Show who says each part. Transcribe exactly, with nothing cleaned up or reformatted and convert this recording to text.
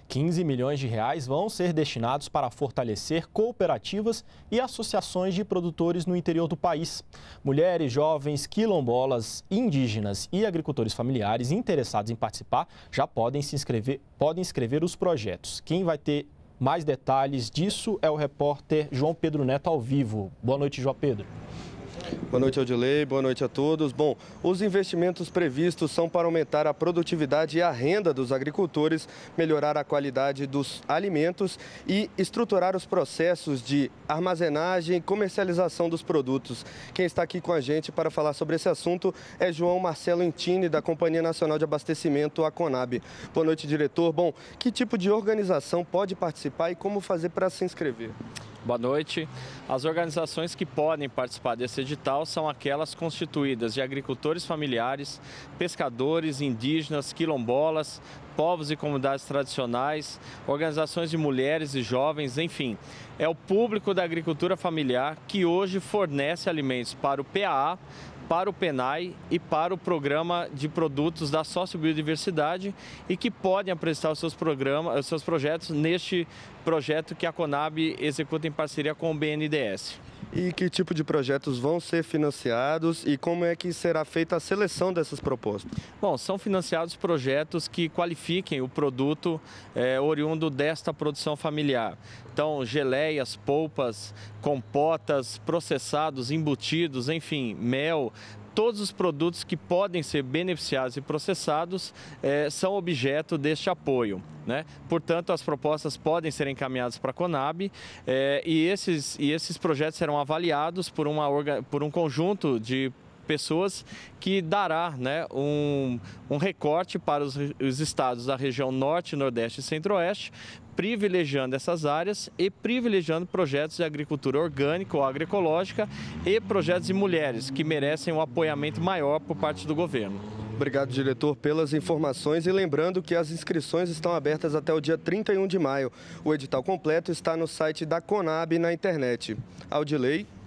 Speaker 1: quinze milhões de reais vão ser destinados para fortalecer cooperativas e associações de produtores no interior do país. Mulheres, jovens, quilombolas, indígenas e agricultores familiares interessados em participar já podem se inscrever, podem inscrever os projetos. Quem vai ter mais detalhes disso é o repórter João Pedro Neto ao vivo. Boa noite, João Pedro.
Speaker 2: Boa noite, Odilei. Boa noite a todos. Bom, os investimentos previstos são para aumentar a produtividade e a renda dos agricultores, melhorar a qualidade dos alimentos e estruturar os processos de armazenagem e comercialização dos produtos. Quem está aqui com a gente para falar sobre esse assunto é João Marcelo Intini, da Companhia Nacional de Abastecimento, a Conab. Boa noite, diretor. Bom, que tipo de organização pode participar e como fazer para se inscrever?
Speaker 3: Boa noite. As organizações que podem participar desse edital são aquelas constituídas de agricultores familiares, pescadores, indígenas, quilombolas, povos e comunidades tradicionais, organizações de mulheres e jovens, enfim. É o público da agricultura familiar que hoje fornece alimentos para o P A A, para o PENAI e para o Programa de Produtos da Sociobiodiversidade e que podem apresentar os seus, programas, os seus projetos neste projeto que a Conab executa em parceria com o B N D E S.
Speaker 2: E que tipo de projetos vão ser financiados e como é que será feita a seleção dessas propostas?
Speaker 3: Bom, são financiados projetos que qualifiquem o produto é, oriundo desta produção familiar. Então, geleias, polpas, compotas, processados, embutidos, enfim, mel. Todos os produtos que podem ser beneficiados e processados eh, são objeto deste apoio, né? Portanto, as propostas podem ser encaminhadas para a Conab eh, e, esses, e esses projetos serão avaliados por, uma, por um conjunto de pessoas que dará, né, um, um recorte para os, os estados da região Norte, Nordeste e Centro-Oeste, privilegiando essas áreas e privilegiando projetos de agricultura orgânica ou agroecológica e projetos de mulheres que merecem um apoiamento maior por parte do governo.
Speaker 2: Obrigado, diretor, pelas informações e lembrando que as inscrições estão abertas até o dia trinta e um de maio. O edital completo está no site da Conab na internet. Audilei.